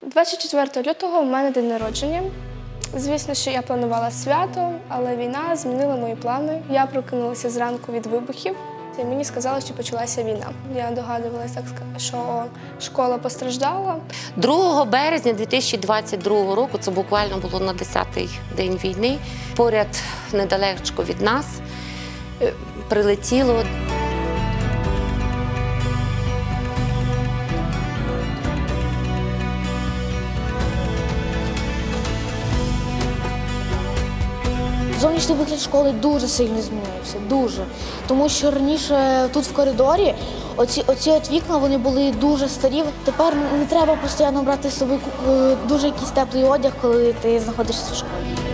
24 лютого у мене день народження. Звісно, що я планувала свято, але війна змінила мої плани. Я прокинулася зранку від вибухів, і мені сказали, що почалася війна. Я догадувалася, що школа постраждала. 2 березня 2022 року, це буквально було на 10-й день війни, поряд недалечко від нас прилетіло. Зовнішній вигляд школи дуже сильно змінився, дуже. Тому що раніше тут в коридорі оці вікна вони були дуже старі. Тепер не треба постійно брати з собою дуже якийсь теплий одяг, коли ти знаходишся в школі.